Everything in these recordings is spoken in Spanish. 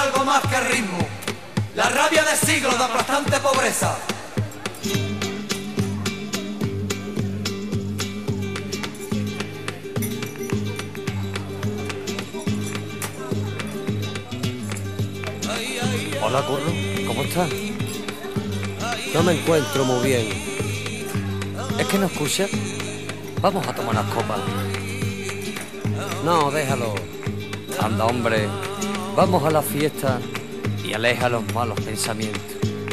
algo más que ritmo. La rabia de siglos de aplastante pobreza. Hola, Curro, ¿cómo estás? No me encuentro muy bien. ¿Es que no escuchas? Vamos a tomar unas copas. No, déjalo. Anda, hombre, vamos a la fiesta y aleja los malos pensamientos.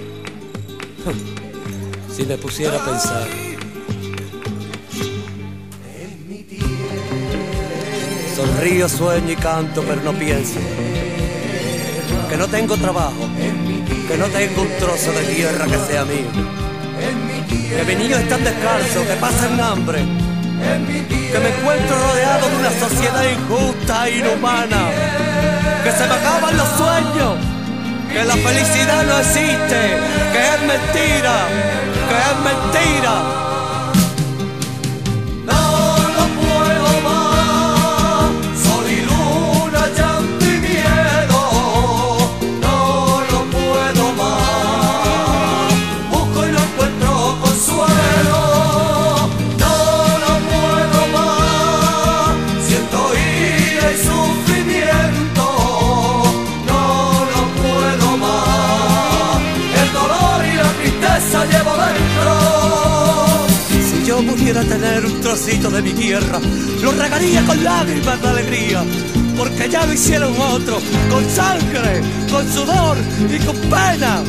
Si me pusiera a pensar. Sonrío, sueño y canto, pero no pienso. Que no tengo trabajo, que no tengo un trozo de tierra que sea mío. Que mis niños están descalzos, que pasan hambre. Que me encuentro rodeado de una sociedad injusta e inhumana. Que se me acaban los sueños. Que la felicidad no existe. Que es mentira. Que es mentira. Si yo pudiera tener un trocito de mi tierra, lo regaría con lágrimas de alegría, porque ya lo hicieron otros, con sangre, con sudor y con pena.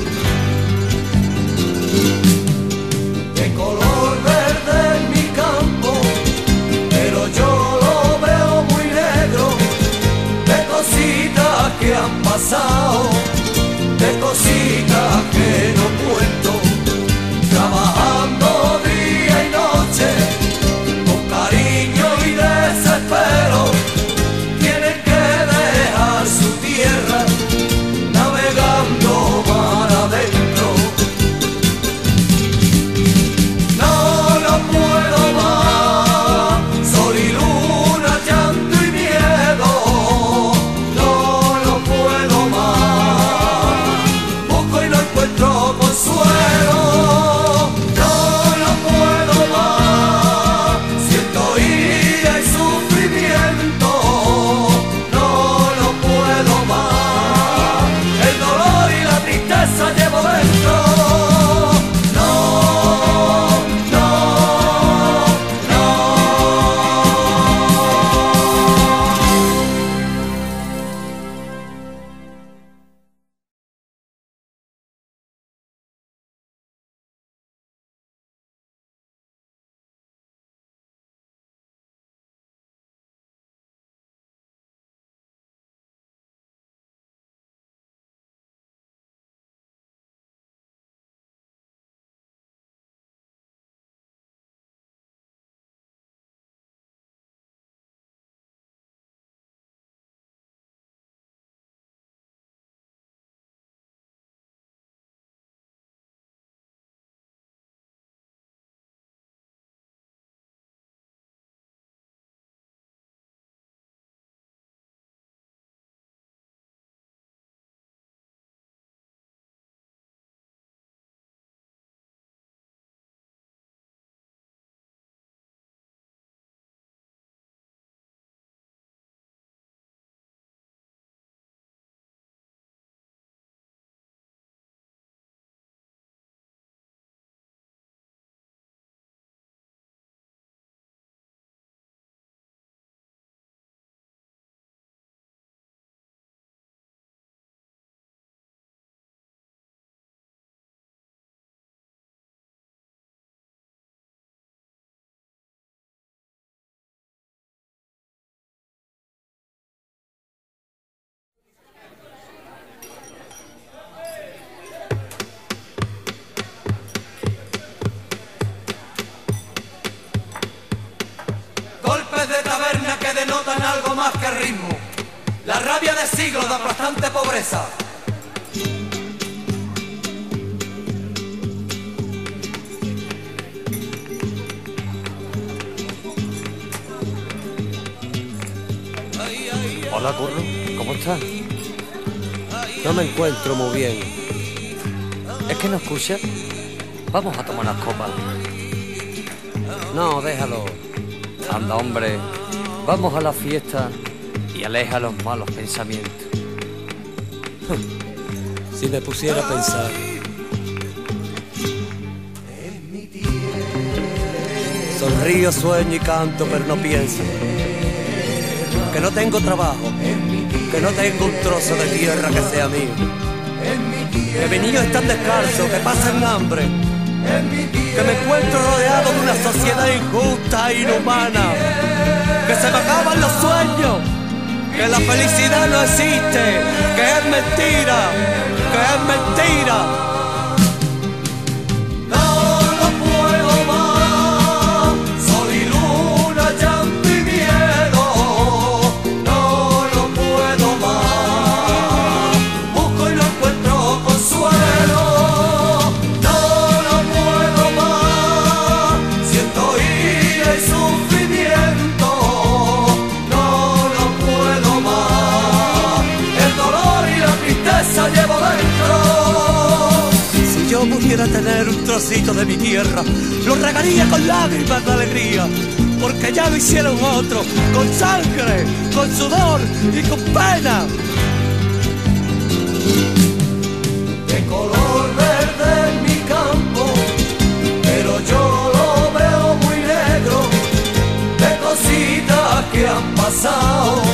De color verde en mi campo, pero yo lo veo muy negro, de cositas que han pasado, de cositas que no cuento, trabajando día y noche, con cariño y desespero, tienen que dejar su tierra, navegando mar adentro. No puedo más, sol y luna, llanto y miedo, no puedo más, busco y no encuentro consuelo. Que denotan algo más que ritmo, la rabia de siglos de aplastante pobreza. Hola, Curro, ¿cómo estás? No me encuentro muy bien. ¿Es que no escucha? Vamos a tomar unas copas. No, déjalo. Anda, hombre, vamos a la fiesta y aleja los malos pensamientos. Si me pusiera a pensar. Sonrío, sueño y canto, pero no pienso. Que no tengo trabajo, que no tengo un trozo de tierra que sea mío. Que mis niños están descalzos, que pasan hambre. Que me encuentro rodeado de una sociedad injusta e inhumana. Que se me acaban los sueños. Que la felicidad no existe. Que es mentira. Que es mentira. Si yo pudiera tener un trocito de mi tierra, lo regaría con lágrimas de alegría, porque ya lo hicieron otros, con sangre, con sudor y con pena. De color verde en mi campo, pero yo lo veo muy negro, de cositas que han pasado.